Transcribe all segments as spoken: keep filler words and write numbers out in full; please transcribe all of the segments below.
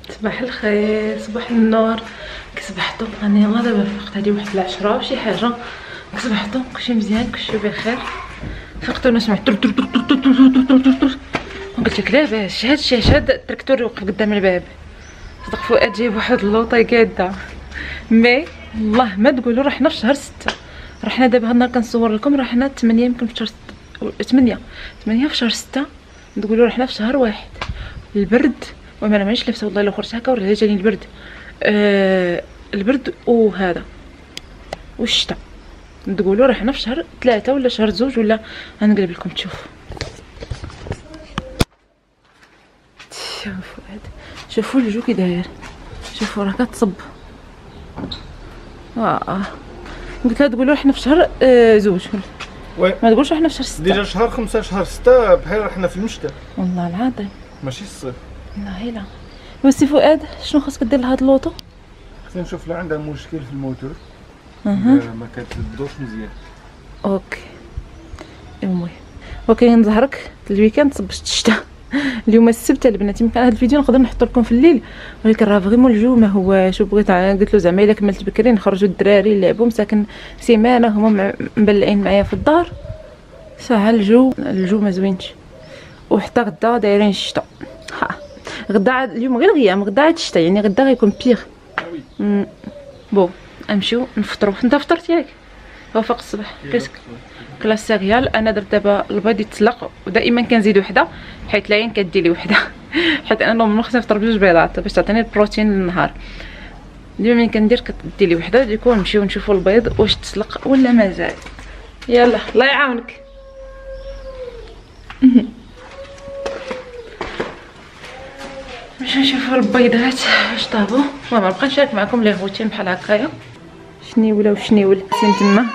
صباح الخير، صباح النور. كصبحتو راني يلاه دابا فقت هادي واحد العشرة وشي حاجه. كصبحتو كلشي مزيان، كلشي بخير. فقت وانا سمعت تر تر تر تر تر تر تر تر. قلت لك لاباس هادشي هاد التراكتور يوقف قدام الباب. صدق فؤاد جايب واحد اللوطه قاده. مي والله ما تقولوا رحنا في شهر ستة. رحنا دابا هاد النهار كنصور لكم، رحنا ثمانية يمكن في شهر ثمانية ثمانية في شهر ستة. تقولوا رحنا في شهر واحد. البرد وما انا مانيش لابسه والله، الا خرجت هكا وراه جاني البرد. آه البرد وهذا والشتاء. تقولوا رحنا في شهر ثلاثة ولا شهر زوج ولا. غنقلب لكم تشوفوا. شوفوا هاد شوفوا الجو كي داير، شوفوا راه كتصب. اه قلت لها تقولوا رحنا في شهر آه زوج وي ما تقولش رحنا في شهر ستة. ديجا شهر خمسة شهر ستة بحال رحنا في المشتى والله العظيم ماشي الصيف. والله لا. وسي فؤاد شنو خاصك دير لهاد اللوطو؟ خصني نشوف لا عندها مشكل في الموتور. اها ما كتبدوش مزيان. اوكي المهم وكاين ظهرك الويكاند صبشت الشتا. اليوم السبت البنات، يمكن هذا الفيديو نقدر نحط لكم في الليل، ولكن راه فريمون الجو ما هو شو بغيت. قلت له زعما الا كملت بكري نخرجوا الدراري يلعبوا، مساكن سيمانه هما مبلعين معايا في الدار. ساعه الجو الجو ما زوينش. وحتى غدا دايرين الشتا. ها غدا اليوم غير الغيام، غدا عاد الشتا، يعني غدا غيكون بيغ. وي بون نمشيو نفطروا. انت فطرت ياك؟ وفاق الصباح كاسك كلاس سيريال. انا درت دابا البيض يتسلق، ودائما كنزيد وحده حيت لاين كدير لي وحده. حيت انا نورمالمون خصني نفطر بجوج بيضات باش تعطيني البروتين للنهار. اليوم ملي كندير كدير لي وحده. ديكو نمشيو نشوفوا البيض واش تسلق ولا مازال. يلا الله يعاونك. باش نشوفوا البيضات واش طابوا. المهم نبقى نشارك معكم لي روتين بحال هكايا. شنيوله وشنيول سين تما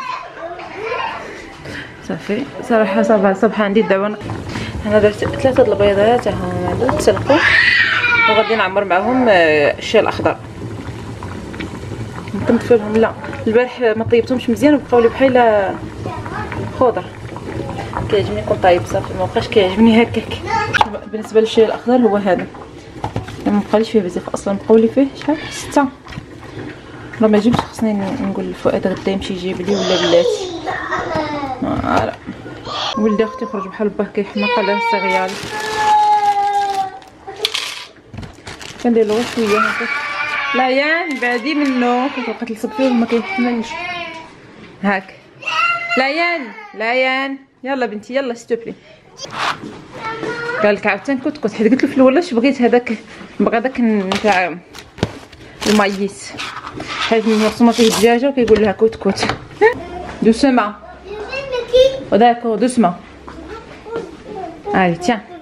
صافي. صراحه صباح صباح عندي الدعوه. انا درت ثلاثه د البيضات ها هادو تسلقوا، وغادي نعمر معاهم الشاي الاخضر. نطيب لهم. لا البارح ما طيبتهمش مزيان وبقاو لي بحال خضر. كيعجبني يكون طايب صافي، ما بقاش كيعجبني هكاك. بالنسبه للشاي الاخضر هو هذا، ما بقاليش فيه بزاف اصلا. بقاو لي فيه شحال ستة. راه ما جبتش، خصني نقول لفؤاد غدا يمشي يجيب لي ولا بلاتي. اه ولدي اختي خرج بحال باه كيحماق على السيريال. كندير له شويه هكا. ليان بعدي منه كتبقى تلصق فيه وما كيحملش. هاك ليان ليان يلا بنتي يلا ستوبلي. قال لك عاوتاني كنت كنت حيت قلت له في الاول اش بغيت هذاك، بغى داك نتاع المايس حيت مرسومه فيه الدجاجه وكيقول لها كوت كوت. دوسما وداكو دوسما. allez tiens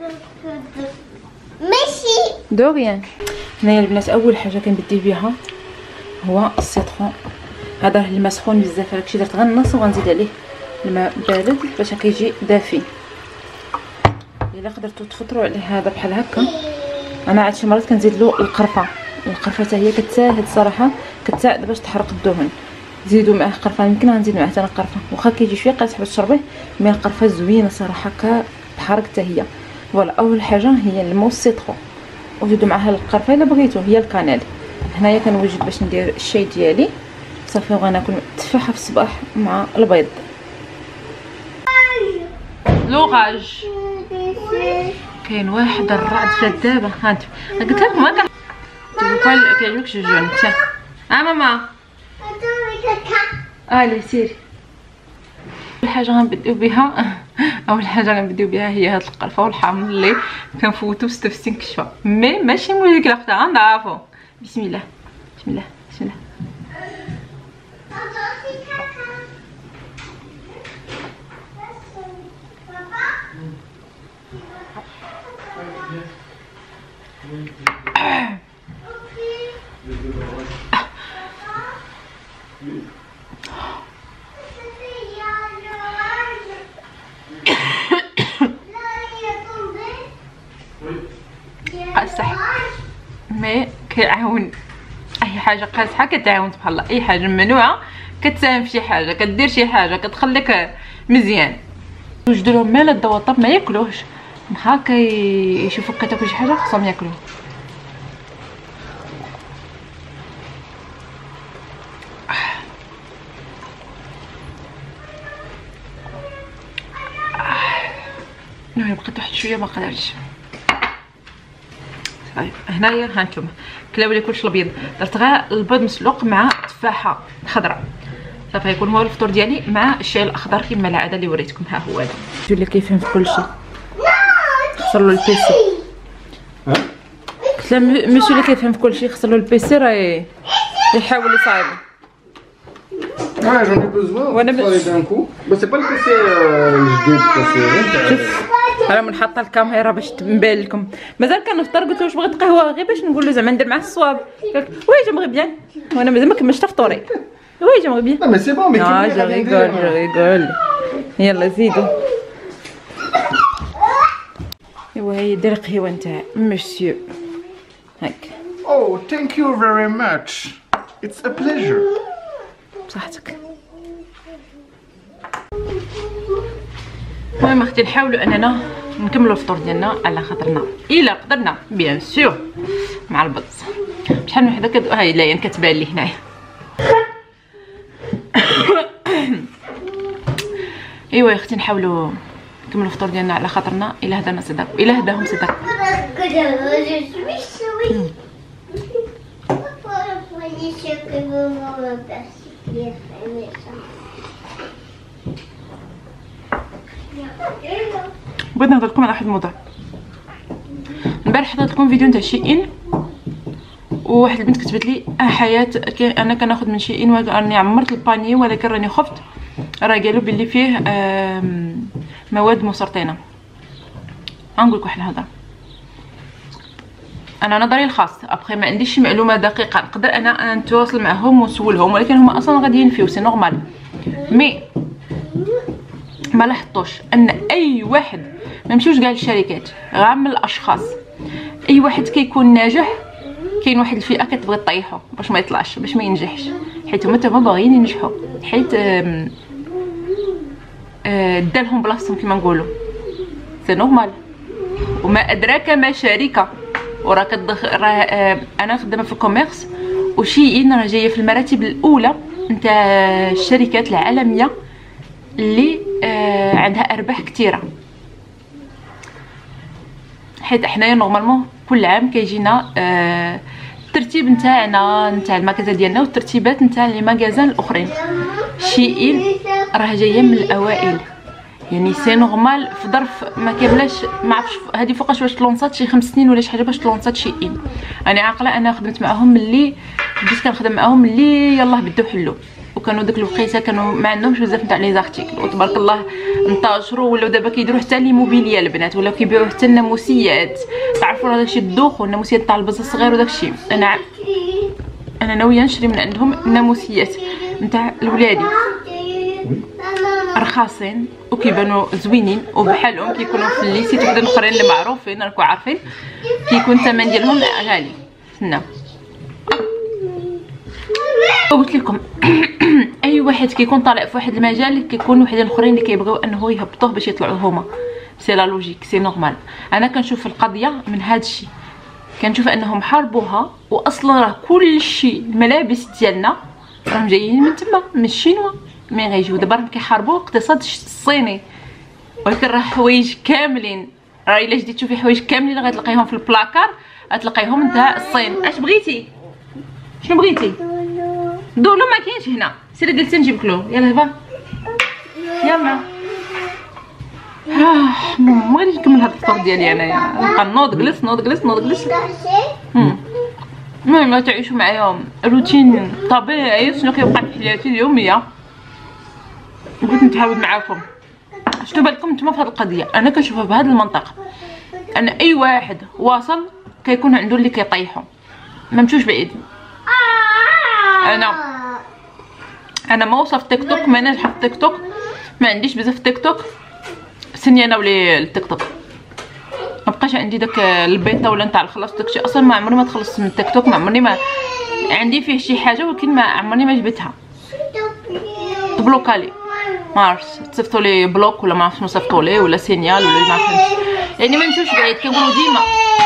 ماشي دو ريان. هنايا البنات اول حاجه كنبدي بها هو السيترون. هذا الماء سخون بزاف، هادشي درت غير النص وغنزيد عليه الماء بارد باش كيجي دافي. الا قدرتوا تفطروا عليه هذا بحال هكا. انا عاد شي مرات كنزيد له القرفه. القرفه حتى هي كتساعد صراحه، كتساعد باش تحرق الدهن. زيدوا معاه قرفه، يمكن غنزيد معاه حتى قرفه واخا كيجي شويه قاصح باش تشربيه، مي القرفه زوينه صراحه كتحرق حتى هي. فوالا اول حاجه هي الماء والسيترون، وزيدوا معاها القرفه الا بغيتو هي الكانيل. هنايا كنوجد باش ندير الشاي ديالي صافي، وغناكل تفاحه في الصباح مع البيض. لوغاج كاين واحد الرعد فات دابا. هانت قلت لكم ما كان كيعجبكش الجون حتى. اه ماما الي سيري. اول حاجه غنبداو بها اول حاجه غنبداو بها هي هاد القرفه والحامض اللي كنفوتو ستة وستين كشفه، مي ماشي مشكل اختي غنضعفو. بسم الله بسم الله بسم الله. قاصح مي كيعاون. اي حاجه قاصحه كتعاون سبحان الله. اي حاجه ممنوعه كتساهم في شي حاجه، كدير شي حاجه كتخليك مزيان. وجدوا لهم مال الضواطب ما ياكلوش، بحال كيشوفوك كتاكل شي حاجه خصهم ياكلوه. المهم بقيت واحد شويه ما قدرتش. صافي هنايا ها نتوما كلاو لي كلشي الابيض، درت غير البيض مسلوق مع تفاحه خضراء. صافي يكون هو الفطور ديالي مع الشاي الاخضر كما العاده اللي وريتكم. ها هو هذا اللي كيفهم في كلشي. خسر له البيسي. ها قلت له ماشي اللي كيفهم في كلشي خسر له البيسي راه يحاول يصايب. اه جوني بوزوان وانا دان كو بس با البيسي الجديد بس شوف راه من حاطه الكاميرا باش تبان لكم. مازال كنفطر قلت له واش بغيت قهوه غير باش نقول له زعما ندير معاه الصواب. قالك وي جيمغي بيان وانا مازال ما كملتش فطوري. وي جيمغي بيان. لا مي سي بون مي اه جو ريغول جو ريغول. يلا زيدوا. ايوا هي دير القهوه نتاع مسيو هاك. Oh, thank you very much. It's a pleasure. بصحتك. المهم اختي نحاولوا اننا نكملوا الفطور ديالنا على خاطرنا الا قدرنا بيان سور مع البيض. شحال من وحده كد هاي لاين كتبان لي هنايا. ايوا يا اختي نحاولوا نكملوا الفطور ديالنا على خاطرنا الا هدانا صدق والا هداهم صدق. بغيت نهضر لكم على واحد الموضوع. البارح حطيت لكم فيديو نتاع شيئين وواحد البنت كتبت لي اه حياه انا كناخذ من شيئين وراني عمرت الباني ولكن راني خفت راه قالوا بلي فيه مواد مسرطنه. غنقول لك واحد الهضره. انا نظري الخاص ابخي ما عنديش شي معلومه دقيقه نقدر انا نتواصل معهم ونسولهم ولكن هما اصلا غادي ينفيو سي نورمال. مي ما لاحظتوش ان اي واحد ما نمشيوش كاع للشركات غير من الاشخاص اي واحد كيكون ناجح كاين واحد الفئه كتبغي طيحو باش ما يطلعش باش ما ينجحش حيت هما تما باغيين ينجحوا حيت دالهم بلاصتهم كما نقولوا سي نورمال. وما ادراك ما شركه وراه كتدخ راه انا خدامه في الكوميرس وشيئين راه جايه في المراتب الاولى نتاع الشركات العالميه اللي آه عندها ارباح كثيره. حيت حنايا نورمالمون كل عام كيجينا آه الترتيب نتاعنا نتاع المكازا ديالنا والترتيبات نتاع لي ماغازان الاخرين. شيئين راه جايه من الاوائل يعني سي نورمال في ظرف ما كاملاش ما عرفتش هذه فوقاش واش تلونصات شي خمس سنين ولا شي حاجه باش تلونصات شيئين. انا عاقله انا خدمت معاهم ملي بديت كنخدم معاهم ملي يلاه بداو حلو وكانوا داك الوقيته كانوا ما عندهمش بزاف نتاع لي زارتيكل وتبارك الله انتشروا ولاو دابا كيديروا حتى لي موبيليا البنات ولاو كيبيعوا حتى الناموسيات. تعرفوا داكشي الدوخ والناموسيات تاع البز الصغير وداكشي. انا انا ناويه نشري من عندهم الناموسيات نتاع الولادي رخاصين وكيبانوا زوينين وبحالهم كيكونوا في لي سيت وحدين اخرين اللي معروفين راكم عارفين كيكون الثمن ديالهم غالي. هنا قلت لكم اي واحد كيكون طالع في واحد المجال كيكون وحدين اخرين اللي كيبغيو انه يهبطوه باش يطلعوا هما. سي لا لوجيك سي نورمال. انا كنشوف القضيه من هذا الشيء كنشوف انهم حاربوها واصلا راه كلشي الملابس ديالنا راهم جايين من تما من الشينوا مي غيجيو دابا راهم كيحاربوا الاقتصاد الصيني ولكن راه حوايج كاملين راه الا جيتي تشوفي حوايج كاملين غتلقيهم في البلاكار غتلقيهم نتاع الصين. اش بغيتي شنو بغيتي دولو ما كاينش هنا سيري جلسي نجيب كلو يلا با يلا. اه ما غاديش نكمل هاد الفطور ديالي انايا نبقى نوض جلس نوض جلس نوض جلس. المهم لا تعيشوا معايا روتين طبيعي شنو كيوقع في حياتي اليوميه بغيت نتعاود معاكم. شنو بالكم نتوما في هاد القضيه انا كنشوفها بهاد المنطق ان اي واحد واصل كيكون عنده اللي كيطيحو ما مشوش بعيد. انا انا ما وصلت تيك توك ما ناجحه في تيك توك ما عنديش بزاف تيك توك سني انا ولي التيك توك ما بقاش عندي داك البيتا ولا نتاع الخلاص داكشي اصلا ما عمري ما تخلصت من التيك توك ما عمري ما عندي فيه شي حاجه ولكن ما عمرني ما جبتها تبلوكالي ما عرفتش تصيفطوا لي بلوك ولا ما عرفتش نصيفطوا لي ولا سينيال ولا ما فهمتش يعني ما نمشيوش بعيد كنقولوا ديما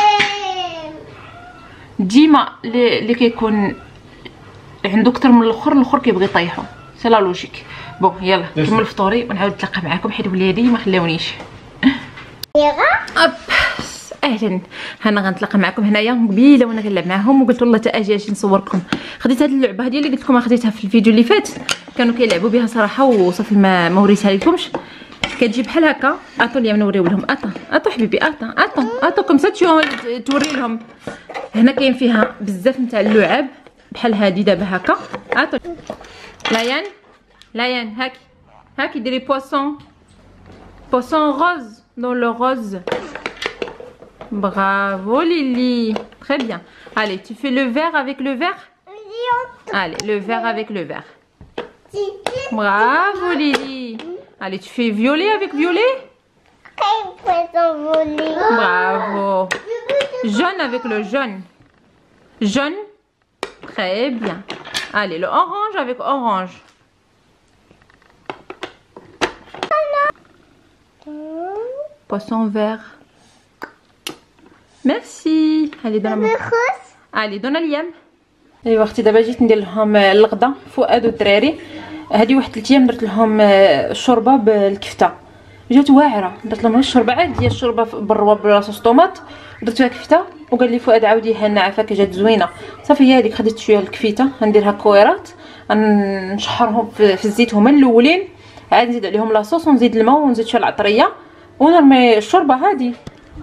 ديما اللي كيكون عنده اكثر من الاخر الاخر كيبغي يطيحو سي لا لوجيك. بون يلا نكمل فطوري ونعاود نتلاقى معكم حيت ولادي ما خلاونيش. اب اهلا. انا غنتلاقى معكم هنايا قبيله وانا كنلعب معاهم وقلت والله تا اجي اجي نصوركم. خديت هذه اللعبه هذه اللي قلت لكم خديتها في الفيديو اللي فات، كانوا كيلعبوا بها صراحه وصافي ما ما وريتها لكمش. كتجي بحال هكا. اطو اليوم نوريو لهم. اطا اطو حبيبي اطا اطا اطو كم ساتشو توري لهم. هنا كاين فيها بزاف نتاع اللعاب بحال هادي دابا هكا. اطو لايان لايان هاكي هاكي ديري بواسون بواسون روز دون لو روز. Bravo Lily, très bien. Allez, tu fais le vert avec le vert. Allez, le vert avec le vert. Bravo Lily. Allez, tu fais violet avec violet. Bravo. Jaune avec le jaune. Jaune. Très bien. Allez, le orange avec orange. Poisson vert. ميرسي. هادي دابا علي دونا اليام. ايوا اختي دابا جيت ندير لهم الغدا فؤاد والدراري. هادي واحد ثلاث ايام درت لهم الشوربه بالكفته، جات واعره. درت لهم الشوربه عاديه، الشوربه بالروا بلاصه طوماط، درت فيها كفته. وقال لي فؤاد عاودي هنا عافاك جات زوينه. صافي هي هذيك خديت شويه الكفيته غنديرها كويرات، نشحرهم في الزيت هما الاولين، عاد نزيد عليهم لاصوص ونزيد الماء ونزيد شويه العطريه ونرمي الشوربه. هادي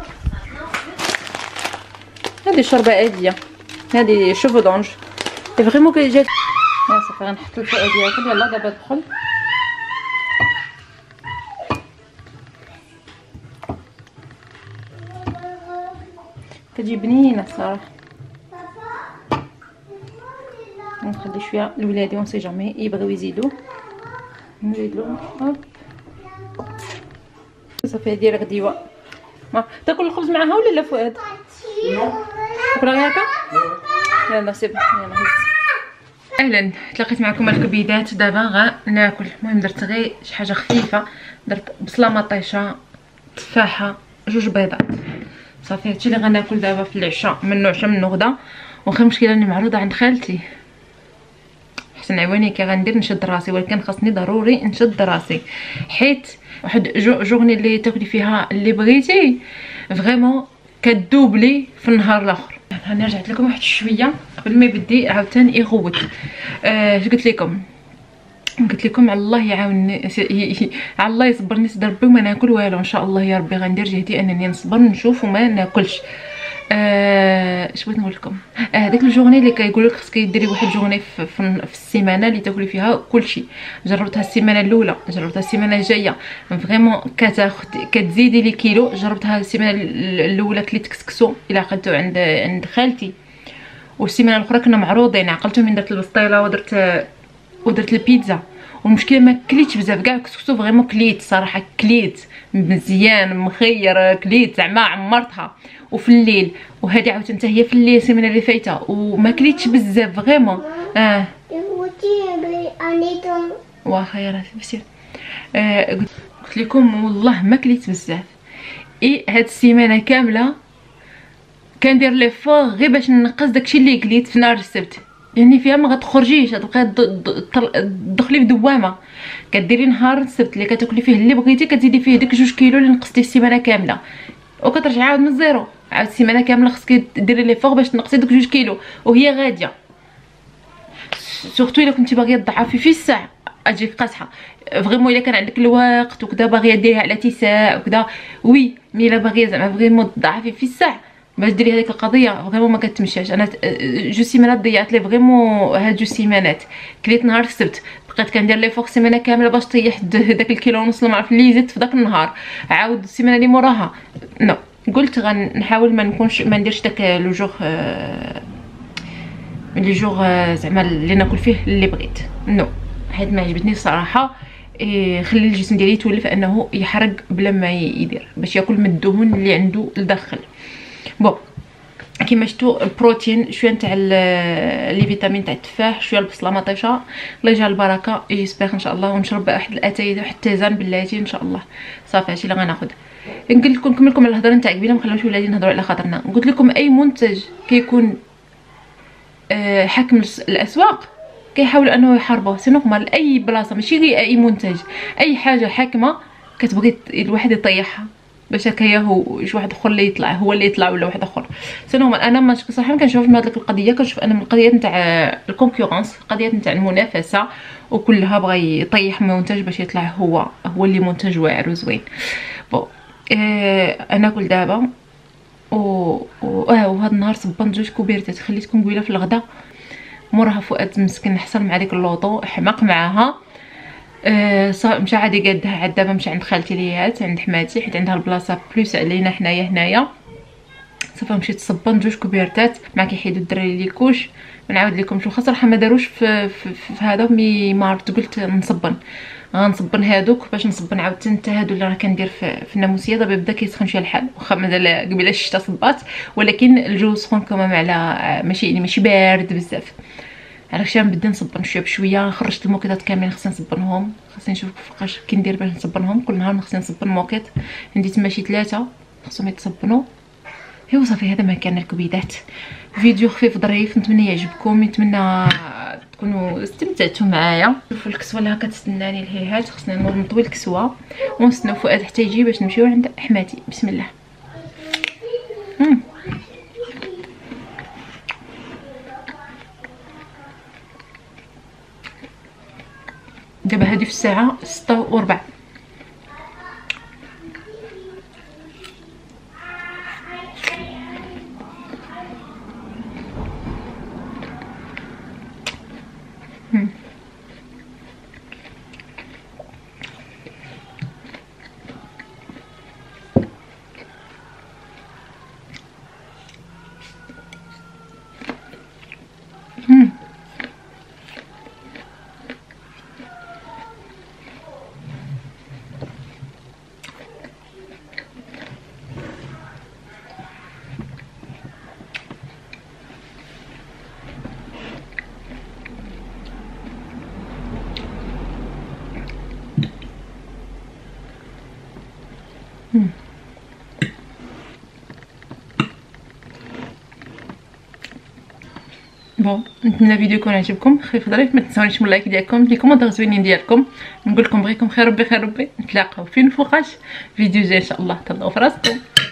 هادي شوربه عاديه، هادي شوفو دونج فريمون كي جات. صافي غنحط الفؤاد ياكل. يلا دابا دخل. كتجي بنينه الصراحه. نخلي شويه لولادي اون سي جامي يبغيو يزيدوا نزيد لهم. هوب صافي هادي راه غديوه. ما تاكل الخبز معاها ولا لا فؤاد؟ تاكل غير هكا. يلا سيب يلا هز. اهلا، تلاقيت معكم الكبيدات. دابا غناكل. المهم درت غير شي حاجه خفيفه، درت بصله مطيشه تفاحه جوج بيضات. صافي هادشي اللي غناكل دابا في العشاء. منو عشاء منو غدا. واخا المشكله اني معروضه عند خالتي حسن عواني كي غندير نشد راسي، ولكن خاصني ضروري نشد راسي حيت واحد جو جورني اللي تاكلي فيها اللي بغيتي فريمون كدوبلي في النهار الاخر. انا رجعت لكم واحد شويه قبل ما يبدي عاوتاني يغوت. آه اش قلت لكم؟ قلت لكم على الله يعاونني، على الله يصبرني سيدي ربي وما ناكل والو ان شاء الله يا ربي. غندير جهدي انني نصبر نشوف وما ناكلش. آه اش بغيت نقول لكم؟ آه ديك الجورني اللي كيقول لك خصك ديري واحد الجورني في, في, في السيمانه اللي تاكلي فيها كلشي. جربتها السيمانه الاولى، جربتها السيمانه الجايه، فريمون كتاخد كتزيدي لي كيلو. جربتها السيمانه الاولى كليت كسكسو الى عقلتو عند عند خالتي، والسيمانه الاخرى كنا معروضين عقلتو من درت البسطيله ودرت ودرت البيتزا. والمشكله ما كليتش بزاف كاع كسكسو فريمون كليت صراحه، كليت مزيان مخير، كليت زعما عمرتها. وفي الليل وهذه عاوتاني حتى هي في الليل السيمانه اللي فايته وما كليتش بزاف فريمون. اه واخا يا راسي بسير. آه قلت لكم والله ما كليت بزاف. اي هاد السيمانه كامله كندير لي فور غير باش ننقص داكشي اللي كليت في نهار السبت. يعني فيها ما غتخرجيش، غتبقاي تدخلي في دوامه. كديري نهار السبت اللي كتاكلي فيه اللي بغيتي كتزيدي فيه ديك جوج كيلو اللي نقصتي السيمانه كامله، وكترجعي عاود من الزيرو. عاود السيمانه كامله خصك ديري لي فوق باش تنقصي ديك جوج كيلو وهي غاديه. سورتو الا كنتي باغيه تضعفي في الساعه اجيك قاصحه فريمون. الا كان عندك الوقت وكذا باغيه ديريها على تساع وكذا وي، مي الا باغيه زعما فريمون تضعفي في الساعه باش ديري هذيك القضيه فريمون ما كتمشاش. انا جو سيمانات ضيعت لي فريمون. هاد جو سيمانات كليت نهار السبت، بقيت كندير لي فوق سيمانه كامله باش طيح داك الكيلو ونص اللي معرف اللي زدت في داك النهار. عاود السيمانه اللي موراها نو قلت غنحاول ما نكونش ما نديرش داك لو جور لي جور زعما اللي ناكل فيه اللي بغيت نو، حيت ما عجبتني الصراحه. إيه خلي الجسم ديالي يتولف انه يحرق بلا ما يدير باش ياكل من الدهون اللي عنده لداخل. بون كيما شفتوا البروتين شويه نتاع لي فيتامين تاع التفاح، شويه البصله مطيشه. الله يجعل البركه يسبغ ان شاء الله. ونشرب واحد الاتاي واحد التيزان بلاتي ان شاء الله. صافي هادشي اللي غناخذ. نقول لكم نكمل لكم الهضره نتاع قبيله، ما خلاوش ولادي نهضروا على خاطرنا. قلت لكم اي منتج كيكون آه حاكم الاسواق كيحاولوا انه يحاربوه. سي نورمال، اي بلاصه ماشي غير اي منتج، اي حاجه حاكمه كتبغي الواحد يطيحها باش هكايا هو شي واحد اخر اللي يطلع هو اللي يطلع ولا واحد اخر. سنو انا ما صراحه ما كنشوفش من هذيك القضيه، كنشوف انا من القضيه نتاع الكونكورونس، القضيه نتاع المنافسه، وكلها بغى يطيح منتج باش يطلع هو هو اللي منتج واعر وزوين. بون آه انا ناكل دابا و اه وهذا النهار صبنت جوج كوبيرتات خليتكم قبيله في الغدا، موراها فؤاد مسكين حصل مع ديك اللوطو حماق معاها. أه مشى عادي قادها عاد دابا مشى عند خالتي ليات عند حماتي حيت عندها البلاصه بلوس علينا حنايا هنايا. صافي مشيت صبنت جوج كوبيرتات مع كيحيدوا الدراري لي كوش. ما نعاود لكم شو خاصه ما داروش في, في, في, في هذا مي ما عرفت قلت نصبن غنصبن هادوك باش نصبن عاوتاني حتى هادو اللي راه كندير في, في الناموسيه. دابا بدا كيسخن شويه الحال واخا مازال قبيله الشتا صبات، ولكن الجو سخون كمان على ماشي يعني ماشي بارد بزاف. عرفتش نبدا نصبن شويه بشويه. خرجت الموكيطات كاملين خصني نصبنهم، خصني نشوف فوقاش كندير باش نصبنهم. كل نهار خصني نصبن موكيط، عندي تما شي ثلاثه خصهم يتصبنوا. ايوا صافي هذا ما كان الكبيدات. فيديو خفيف ظريف، نتمنى يعجبكم، نتمنى تكونوا استمتعتوا معايا. شوفوا الكسوه اللي هكا تستناني الهيهات، خصني نوض نطوي الكسوه ونستناو فؤاد حتى يجي باش نمشيو عند حماتي. بسم الله. مم. دابا هذه في الساعه ستة وربع. بون نتمنى الفيديو يكون عجبكم خفيف ظريف. ما تنساونيش من اللايك ديالكم لي كومونتير زوينين ديالكم. نقول لكم بغيكم خير ربي خير ربي. نتلاقاو فين فوقاش فيديو جاي ان شاء الله. تهلاو في راسكم.